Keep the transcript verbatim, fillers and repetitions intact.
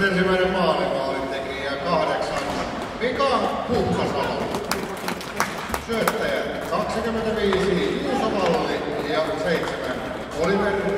ensimmäinen maalintekijä kahdeksan Mika Huhkasalo. Syöttäjät kaksikymmentäviisi Juuso Valli ja seitsemän Oliver